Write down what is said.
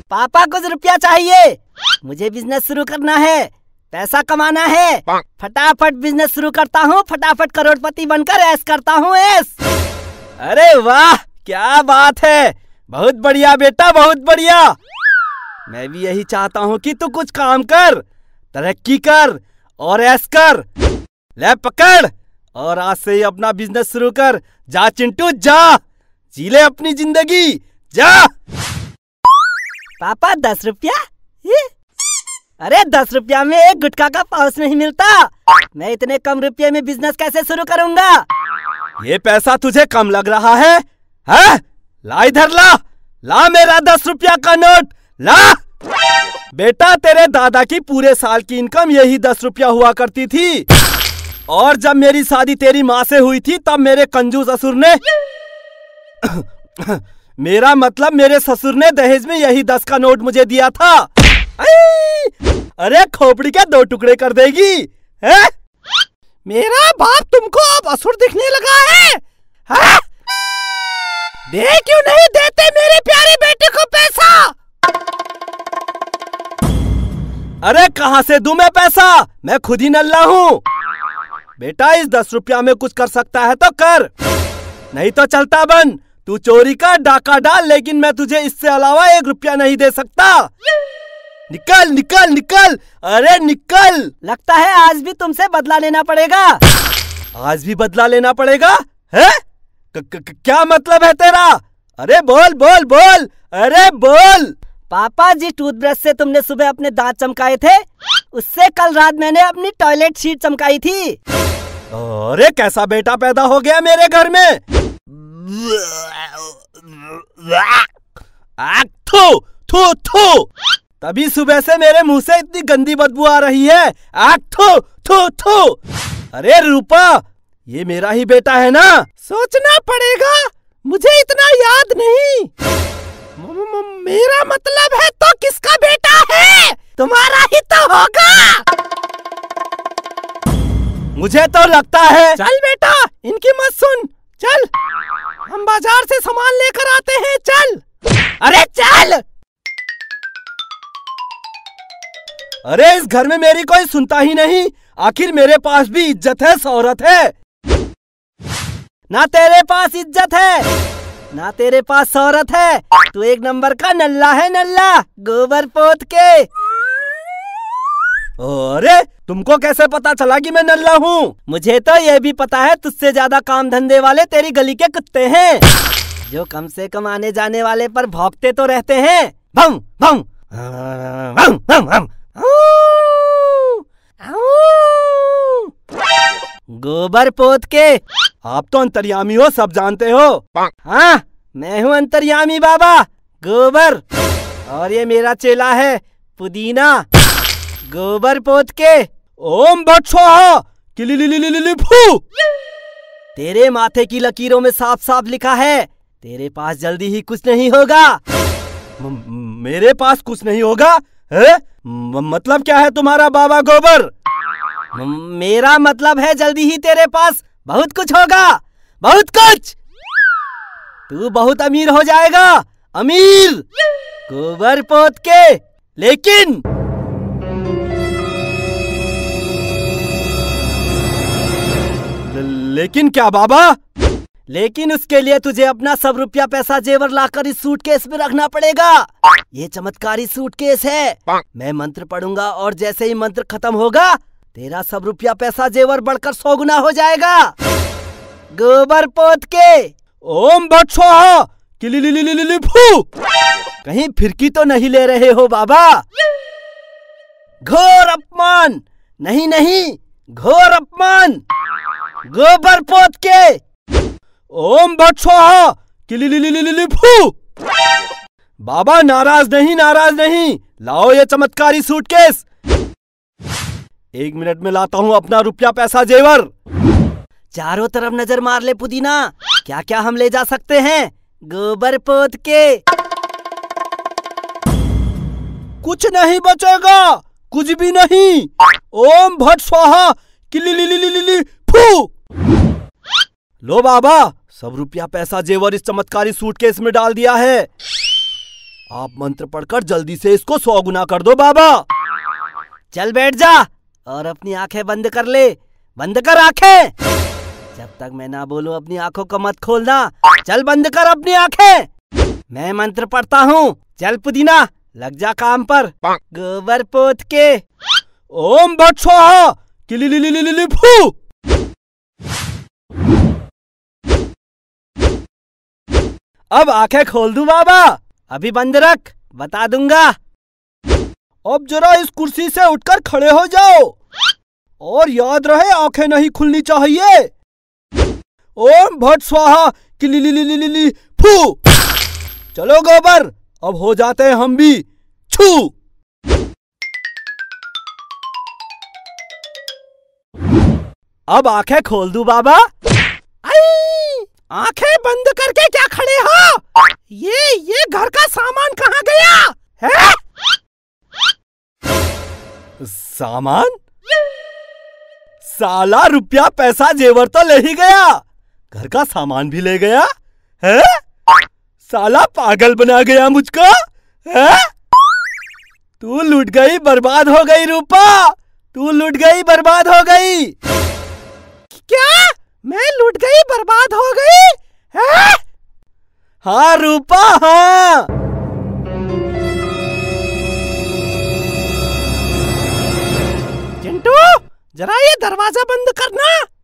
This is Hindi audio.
पापा कुछ रुपया चाहिए, मुझे बिजनेस शुरू करना है, पैसा कमाना है। फटाफट बिजनेस शुरू करता हूँ, फटाफट करोड़पति बनकर ऐश करता हूँ ऐश। अरे वाह, क्या बात है, बहुत बढ़िया बेटा, बहुत बढ़िया। मैं भी यही चाहता हूँ कि तू कुछ काम कर, तरक्की कर और ऐश कर। ले पकड़ और आज से ही अपना बिजनेस शुरू कर। जा चिंटू जा, जी ले अपनी जिंदगी, जा। पापा 10 रुपया? अरे 10 रुपया में एक गुटखा का पाउच नहीं मिलता। मैं इतने कम रुपये में बिजनेस कैसे शुरू करूंगा? ये पैसा तुझे कम लग रहा है? हैं? ला इधर ला, ला मेरा 10 रुपया का नोट ला। बेटा तेरे दादा की पूरे साल की इनकम यही 10 रुपया हुआ करती थी, और जब मेरी शादी तेरी माँ से हुई थी तब मेरे कंजूस ससुर ने मेरा मतलब मेरे ससुर ने दहेज में यही 10 का नोट मुझे दिया था। अरे खोपड़ी के 2 टुकड़े कर देगी है? मेरा बाप तुमको अब असुर दिखने लगा है? दे क्यों नहीं देते मेरे प्यारे बेटे को पैसा? अरे कहाँ से दूं मैं पैसा, मैं खुद ही नल्ला हूँ। बेटा इस 10 रुपया में कुछ कर सकता है तो कर, नहीं तो चलता बन। तू चोरी का डाका डाल, लेकिन मैं तुझे इससे अलावा 1 रुपया नहीं दे सकता। निकल निकल निकल, अरे निकल। लगता है आज भी तुमसे बदला लेना पड़ेगा। आज भी बदला लेना पड़ेगा है? क्या मतलब है तेरा? अरे बोल बोल बोल, अरे बोल। पापा जी टूथब्रश से तुमने सुबह अपने दांत चमकाए थे, उससे कल रात मैंने अपनी टॉयलेट सीट चमकाई थी। अरे कैसा बेटा पैदा हो गया मेरे घर में? थू थू थू, तभी सुबह से मेरे मुंह से इतनी गंदी बदबू आ रही है। थू थू थू। अरे रूपा, ये मेरा ही बेटा है ना? सोचना पड़ेगा, मुझे इतना याद नहीं। मेरा मतलब है तो किसका बेटा है? तुम्हारा ही तो होगा। मुझे तो लगता है। चल बेटा, इनकी मत सुन, चल हम बाजार से सामान लेकर आते हैं, चल। अरे चल। अरे इस घर में मेरी कोई सुनता ही नहीं। आखिर मेरे पास भी इज्जत है, शोहरत है। ना तेरे पास इज्जत है, ना तेरे पास शोहरत है। तू एक नंबर का नल्ला है, नल्ला, गोबर पोत के। अरे तुमको कैसे पता चला कि मैं नल्ला हूँ? मुझे तो ये भी पता है तुझसे ज्यादा काम धंधे वाले तेरी गली के कुत्ते हैं, जो कम से कम आने जाने वाले पर भौंकते तो रहते हैं। भम भम भम भम भम। गोबर पोत के। आप तो अंतर्यामी हो, सब जानते हो। हाँ, मैं हूँ अंतर्यामी बाबा गोबर, और ये मेरा चेला है पुदीना। गोबर पोत के। ओम भट स्वाहा किलिलिलिलिलिलि फू। तेरे माथे की लकीरों में साफ साफ लिखा है, तेरे पास जल्दी ही कुछ नहीं होगा। मेरे पास कुछ नहीं होगा है? मतलब क्या है तुम्हारा बाबा गोबर? मेरा मतलब है जल्दी ही तेरे पास बहुत कुछ होगा, बहुत कुछ। तू बहुत अमीर हो जाएगा, अमीर। गोबर पोत के। लेकिन क्या बाबा? लेकिन उसके लिए तुझे अपना सब रुपया पैसा जेवर लाकर इस सूटकेस में रखना पड़ेगा। ये चमत्कारी सूटकेस है। मैं मंत्र पढ़ूंगा और जैसे ही मंत्र खत्म होगा तेरा सब रुपया पैसा जेवर बढ़कर 100 गुना हो जाएगा। गोबर पोत के। ओम भट स्वाहा किलिलिलिलिलिलि फू। कहीं फिरकी तो नहीं ले रहे हो बाबा? घोर अपमान। नहीं नहीं, घोर अपमान। गोबर पोत के। ओम भट स्वाहा किलिलिलिलिलिलि फू। बाबा नाराज नहीं, नाराज नहीं। लाओ ये चमत्कारी सूटकेस। 1 मिनट में लाता हूँ अपना रुपया पैसा जेवर। चारों तरफ नजर मार ले पुदीना, क्या क्या हम ले जा सकते हैं गोबर पोत के। कुछ नहीं बचेगा, कुछ भी नहीं। ओम भट स्वाहा किलिलिलिलिलिलि फू। लो बाबा, सब रुपया पैसा जेवर इस चमत्कारी सूटकेस में डाल दिया है। आप मंत्र पढ़कर जल्दी से इसको 100 गुना कर दो बाबा। चल बैठ जा और अपनी आंखें बंद कर ले। बंद कर आंखें। जब तक मैं ना बोलूं अपनी आंखों को मत खोलना। चल बंद कर अपनी आंखें। मैं मंत्र पढ़ता हूँ। चल पुदीना लग जा काम पर। गोबर पोत के। ओम भट स्वाहा किलिलिलिलिलिलि फू। अब आंखें खोल दूं बाबा? अभी बंद रख, बता दूंगा। अब जरा इस कुर्सी से उठकर खड़े हो जाओ और याद रहे आंखें नहीं खुलनी चाहिए। ओम भट स्वाहा किलिलिलिलिलिलि फू। चलो गोबर, अब हो जाते हैं हम भी छू। अब आंखें खोल दूं बाबा? आंखें बंद करके क्या खड़े हो? ये घर का सामान कहाँ गया है? सामान? साला रुपया पैसा जेवर तो ले ही गया, घर का सामान भी ले गया है? साला पागल बना गया मुझको है? तू लूट गई, बर्बाद हो गई रूपा। तू लूट गई, बर्बाद हो गई। क्या? मैं लूट गई, बर्बाद हो गई है? हाँ रूपा, हाँ। चिंटू, जरा ये दरवाजा बंद करना।